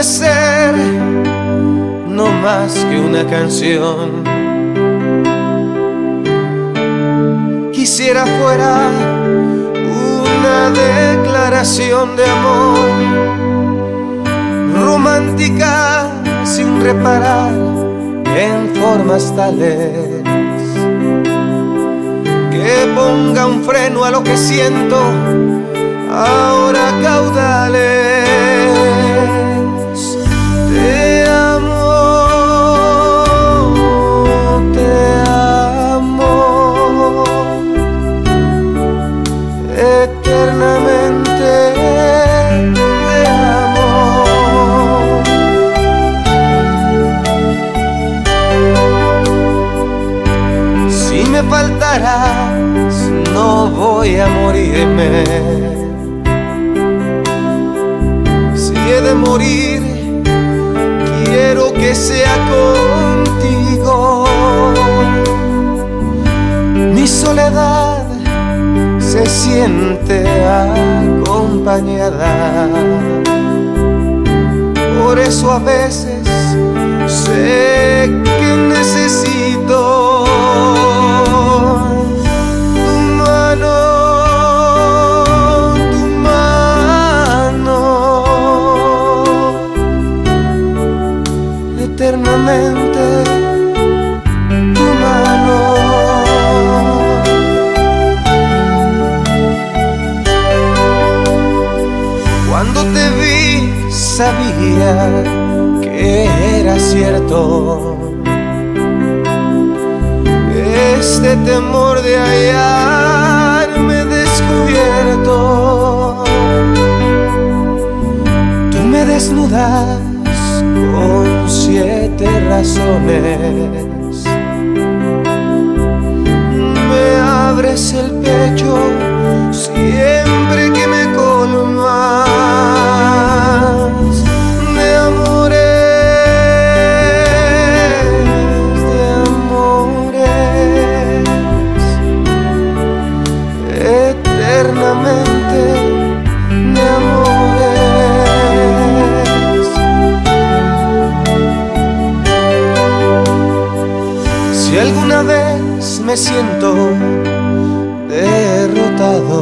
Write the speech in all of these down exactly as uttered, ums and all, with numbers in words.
ser no más que una canción. Quisiera fuera una declaración de amor, romántica sin reparar en formas tales que ponga un freno a lo que siento ahora caudales. Te amo, te amo, eternamente te amo. Si me faltarás, no voy a morirme. Si he de morir, quiero que sea contigo. Mi soledad se siente acompañada. Por eso a veces sé que necesito tu mano, tu mano, eternamente tu mano. Cuando te vi sabía que era cierto este temor de hallarme descubierto. Tú me desnudas con siete razones, me abres el pecho siempre que me colmas de amores, de amores, eternamente de amores. Si alguna vez me siento derrotado,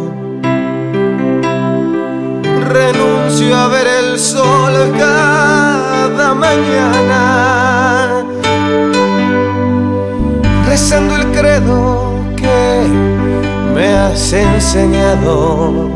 renuncio a ver el sol cada mañana, rezando el credo que me has enseñado.